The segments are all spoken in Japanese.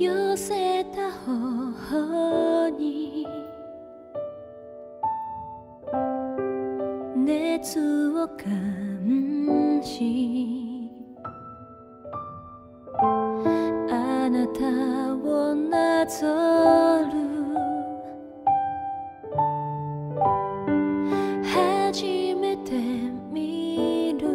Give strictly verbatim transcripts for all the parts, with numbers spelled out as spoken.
寄せた頬に熱を感じ、あなたをなぞる初めて見る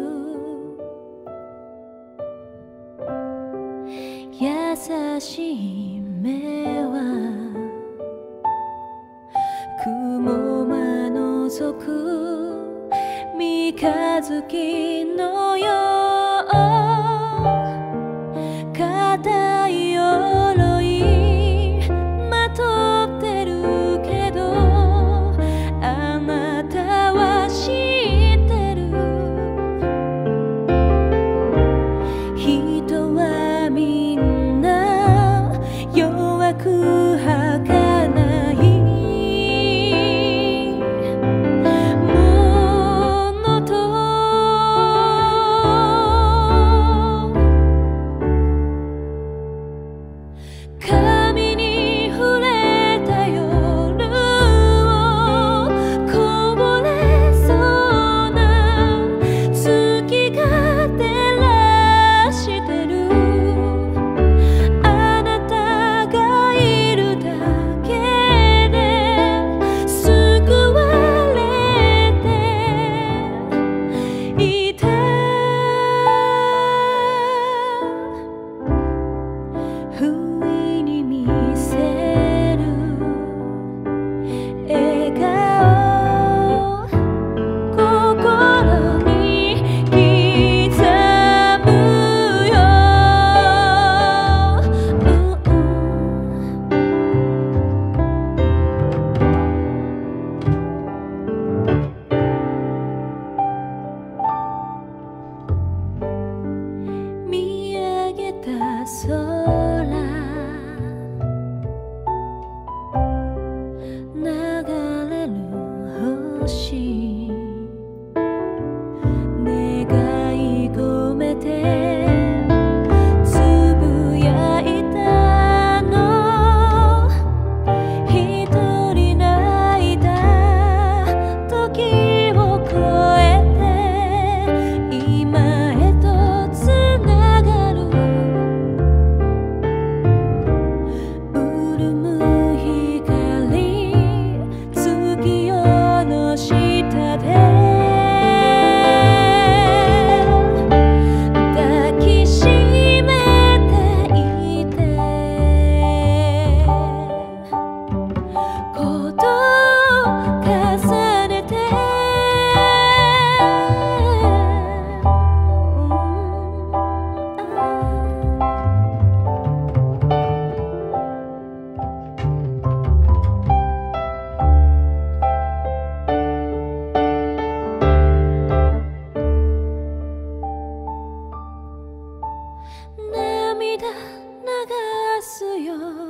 優しい目は雲間覗く三日月のよう、硬い鎧まとってるけどあなたは知ってる。人はみんな弱く儚いものと髪に触れた夜をこぼれそうな月が照らしてる。あなたがいるだけで救われていた。不意に見せる笑顔、心に刻むよ。見上げた空、流れる星、願い込めてつぶやいたの。一人泣いた時を越えて今へとつながる。潤む光、月夜の下で抱きしめていて、こと重ねて涙流すよ。